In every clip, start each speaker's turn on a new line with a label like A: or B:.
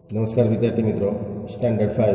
A: नमस्कार विद्यार्थी मित्रों, स्टैंडर्ड 5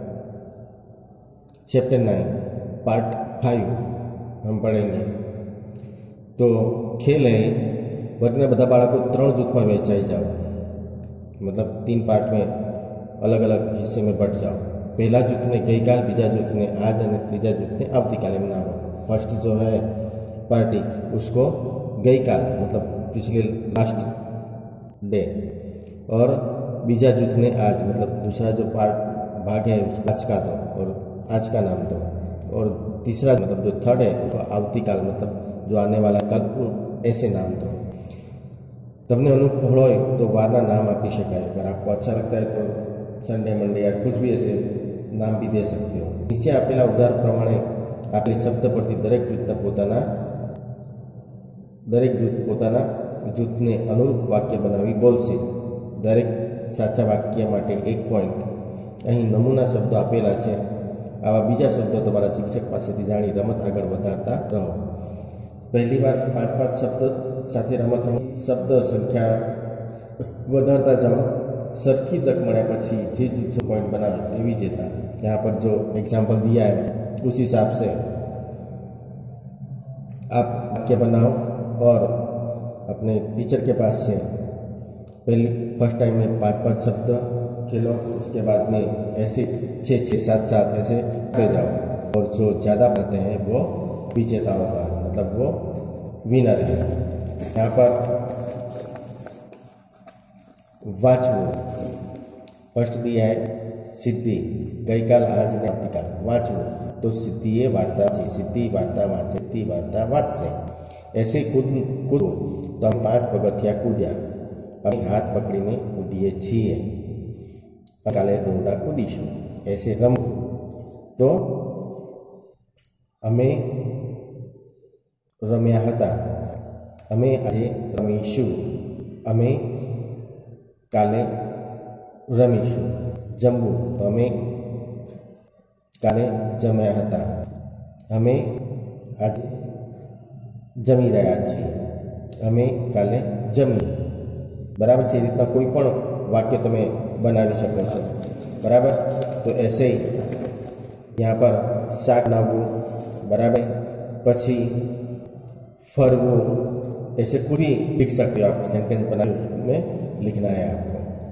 A: चैप्टर 9 पार्ट 5 हम पढ़ेंगे। तो खेल है वर्गना बधा बाळको 3 जूथ में वहेंचाई जाओ, मतलब 3 पार्ट में अलग अलग हिस्से में बट जाओ। पहला जूथ ने गई काल, बीजा जूथ ने आज और तीजा जूथ ने आवतीकाले मनावो। फर्स्ट जो है पार्टी उसको गई काल मतलब पिछले लास्ट डे, और बीजा जूथ ने आज मतलब दूसरा जो भाग है उसको आज का दो और आज का नाम दो, और तीसरा मतलब जो थर्ड है उसको आवतीकाल मतलब जो आने वाला कल ऐसे नाम दो। तमने अनुकूल हो तो वारना नाम आपी शकाय। अगर आपको अच्छा लगता है तो संडे मंडे या कुछ भी ऐसे नाम भी दे सकते हो। नीचे आपेला उदाहरण प्रमाणे आपली शब्द परथी दरेक जूथ पोताना जूथने अनुरूप वाक्य बनावी बोलशे। दरेक साचा वाक्य माटे 1 पॉइंट। अहीं नमूना शब्दों आपेला छे। आवा बीजा शब्दों तमारा शिक्षक पासेथी जाणी रमत आगळ वधारता रहो। पहली बार 5-5 शब्द साथे रमत शब्द संख्या वधारता जाओ। सरखी तक मळ्या पछी जे जूथ पॉइंट बनावे एवी जेता। यहाँ पर जो एग्जाम्पल दिया है उस हिसाब से आप वाक्य बनाओ और अपने टीचर के पास से पहले फर्स्ट टाइम में 5-5 शब्द खेलो, उसके बाद में ऐसे 6-6, 7-7 ऐसे ले जाओ, और जो ज़्यादा बनाते हैं वो विजेता होगा, मतलब वो विनर है। यहाँ पर वाचवो फर्स्ट दिया है सिद्धि, गई काल आज ने आवतीकाल। वाचवो तो सिद्धिए वार्ता छे, सिद्धि वार्ता वांचे, सिद्धि वार्ता वांचशे। ऐसे कूदो तो हम 5 पगथिया कूद्या, अमे हाथ पकड़ीने कूदीए छीए, काले दौड़ा कूदीशुं। ऐसे रमो तो अमे रम्या हता, अमे आजे रमीशुं, अमे काले रमीशुं। जमवुं तो अमे काले जम्या हता, अमे आज जमी रह्या छीए, अमे काले जमी। बराबर से रीतना कोई पण वाक्य तमे बनावी शको छो। बराबर, तो ऐसे ही यहाँ पर शाक बनाववुं, बराबर, पछी फरवुं, ऐसे कुछ भी लिख सकते हो आप। सेंटेंस में लिखना है आपको।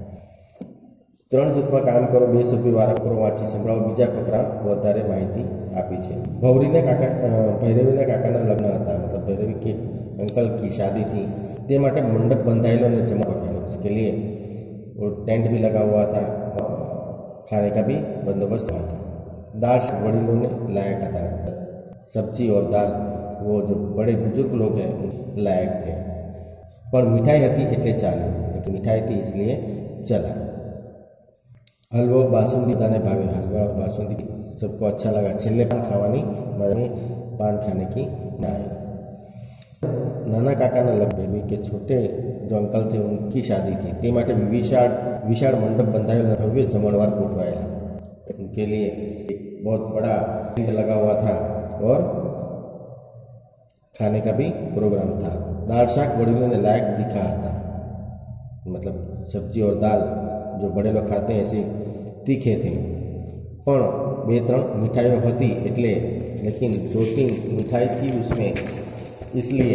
A: 3 जूथ में काम करो, 2 सभ्य वारा फकरो वांची संभळावो, बीजा फकरा वधारे माहिती आपी छे। भैरवीना काकाना लग्न हता, मतलब भैरवी के अंकल की शादी थी, ते माटे मंडप बंधायेलो ने जमा बैठेलो। उसके लिए वो टेंट भी लगा हुआ था और खाने का भी बंदोबस्त हुआ था। दाल वडीलों ने लायक था, सब्जी और दाल वो जो बड़े बुजुर्ग लोग हैं लायक थे। पर मिठाई हती एटले चाल्यो, लेकिन मिठाई थी इसलिए चला। हलवो बासुंदी ताने भावे, हलवा और बासुंदी सबको अच्छा लगा। छेल्ले पान खावानी मजा, पान खाने की ना आई। नाना काका ना लग के छोटे जो अंकल थे उनकी शादी थी, ते माटे विशाल मंडप बंधाएला, भव्य जमणवार गोठवायेला। उनके लिए एक बहुत बड़ा टेंट लगा हुआ था और खाने का भी प्रोग्राम था। दाल शाक वडीलों ने लायक दिखा था, मतलब सब्जी और दाल जो बड़े लोग खाते हैं ऐसे तीखे थे। पण 2-3 मिठाइयों होती एटले, लेकिन 2-3 मिठाई थी उसमें, इसलिए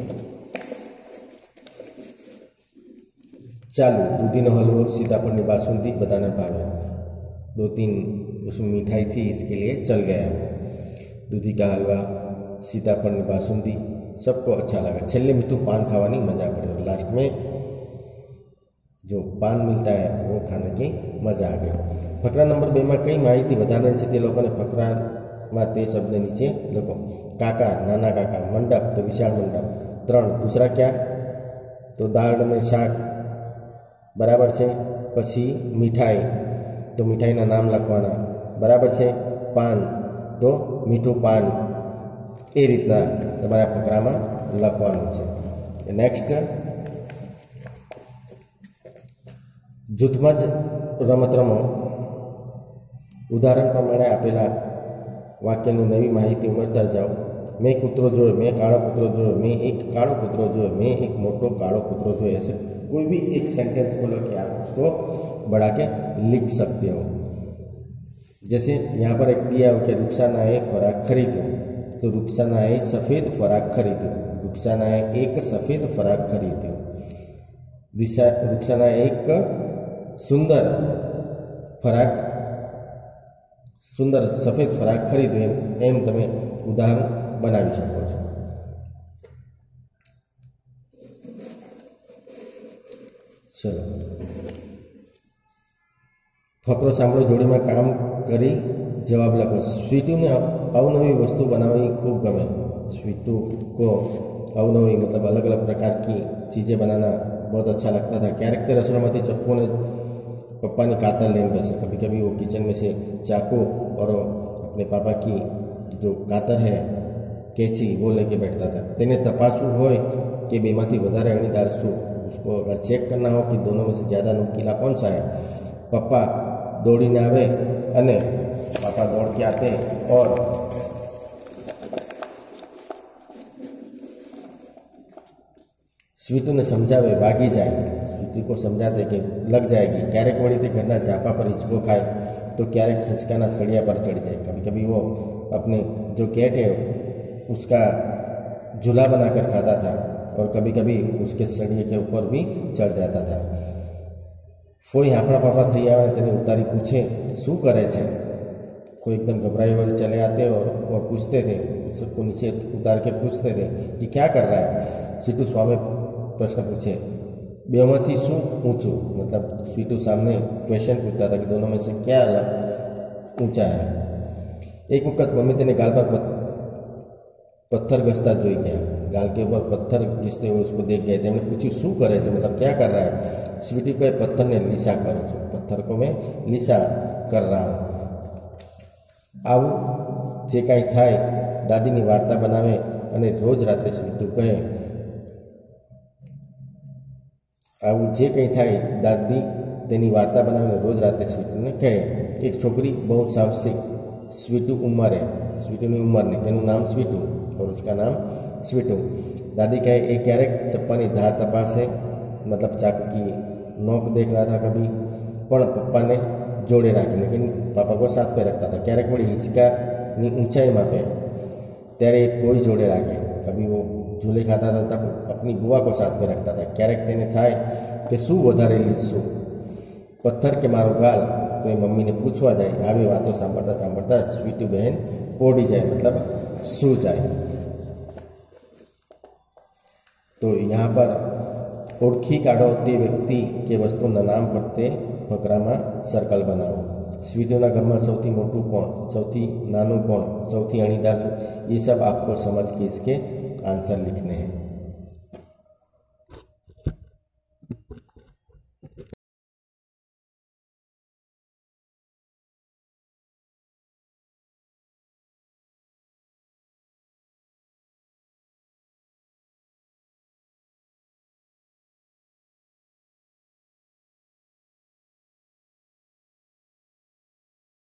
A: चालू दूधीनो हलवो, सीताफळनी बासुंदी बधाने भावे। 2-3 उसमें मिठाई थी, इसके लिए चल गया। दूधी का हलवा, सीताफळनी बासुंदी सबको अच्छा लगा। छेल्ले मीठू पान खावानी मजा पड़ी, और लास्ट में जो पान मिलता है वो खाने की मजा आ गई। फकरा नंबर 2 में कई माहिती वधारવાની છે તે લોકોને ફકરામાં તે શબ્દ નીચે લખો। काका, नाना काका, मंडप तो विशाल मंडप। 3 दूसरा क्या तो दाल ने शाक, बराबर है। पछी मिठाई तो मिठाईना नाम लखवाना, बराबर है। पान तो मीठू पान, ए रीतना तमारा फकरामां लखवानुं छे। नेक्स्ट जूथमां ज रमत रमो। उदाहरण प्रमाणे आपेला वाक्यनी नवी माहिती उमेरता जाओ। मैं कूतरो जो, मैं काळो कूतरो जो, मैं एक काळो कूतरो जो, मैं एक मोटो काळो कूतरो जो, ऐसे कोई भी एक सेंटेंस को लो कि आप उसको बढ़ा के लिख सकते हो। जैसे यहाँ पर एक दिया हो कि रुखसानाए फराक खरीद्यो, तो रुखसानाए सफ़ेद फराक खरीद्यो, रुखसानाए एक सफ़ेद फराक खरीद्यो, रुखसानाए एक सुंदर सफ़ेद फराक खरीद्यो, एम तमे उदाहरण बनावी शको छो। चलो फकरो सांभळो, जोड़ी में काम करी जवाब लखो। स्वीटू ने अवनवी वस्तु बनावी खूब गमे। स्वीटू को अवनवी मतलब अलग अलग प्रकार की चीज़ें बनाना बहुत अच्छा लगता था। क्यारेक ते रसोईमांथी चप्पू ने पप्पा ने कातर लेने बैसे, कभी कभी वो किचन में से चाकू और अपने पापा की जो कातर है कैची वो लेके बैठता था। तेने तपासવું હોય कि बेमांथी વધારે અણીદાર શું, उसको अगर चेक करना हो कि दोनों में से ज़्यादा नुकीला कौन सा है, पप्पा दौड़ीने आवे अने पापा दौड़ के आते और स्वीटू ने समझावे भागी जाए। स्वीटू को समझाते कि लग जाएगी। क्यारेक वળી ते घरना झापा पर हिंचको खाए तो क्यारेक हिंचकाना सળિયા पर चढ़ जाए। कभी कभी वो अपने जो कैट है उसका झूला बनाकर खाता था और कभी कभी उसके सળિયે के ऊपर भी चढ़ जाता था। फोई आपણા पापा थी आवे तेने उतारी पूछे शू करे छे। कोई एकदम घबराए हुए चले आते और पूछते थे, उसको नीचे उतार के पूछते थे कि क्या कर रहा है। स्वीटू स्वामी प्रश्न पूछे, बेमांथी शू ऊंचू, मतलब स्वीटू सामने क्वेश्चन पूछता था कि दोनों में से क्या ऊंचा है। एक वक्त मम्मी तेने गाल पर पत्थर घसता जोई गया। गाल के ऊपर पत्थर घिसते हुए उसको देख गए। तेमणे पूछ्યું शू करे छे, मतलब क्या कर रहा है। स्वीटी कहे पत्थर ने लीसा करूँ छूँ, पत्थर को मैं लीसा कर रहा हूँ। आवुं जे कांई थाय दादीनी वार्ता बनावे अने रोज रात्रे स्वीटू कहे, आवुं जे कंई थाय दादी तेनी वार्ता बनावीने रोज रात्रे स्वीटूने कहे। एक छोकरी बहुत साहसिक, स्वीटू उम्र है, स्वीटूनी उम्र नहीं, तेनुं नाम स्वीटू और उसका नाम स्वीटू। दादी कहे एक क्यारेक चप्पानी धार तपासे, मतलब चाकू की नोक देख रहा था कभी, पण पप्पा ने जोड़े राखी, लेकिन पापा को साथ पे रखता था। क्यारेक वળી हिंचकानी ऊंचाई मापे त्यारे कोई जोड़े राखे। कभी वो झूले खाता था तब अपनी बुआ को साथ में रखता था। क्यारेक तेने थाय कि शू वधारे लीसशू, पत्थर के मारो गाल, तो ये मम्मी ने पूछवा जाए। આવી વાતો સાંભળતા સાંભળતા સ્વીટુ બહેન પોડી જાય, मतलब सू जाए। तो यहाँ पर ओळखी काढो ते व्यक्ति के वस्तुना नाम पर ते फकरामां सर्कल बनावो। स्वीटूना घरमां सौथी मोटू कोण, सौथी नानू कोण, सौथी अणीदार, ये सब आपको समझ के इसके आंसर लिखने हैं।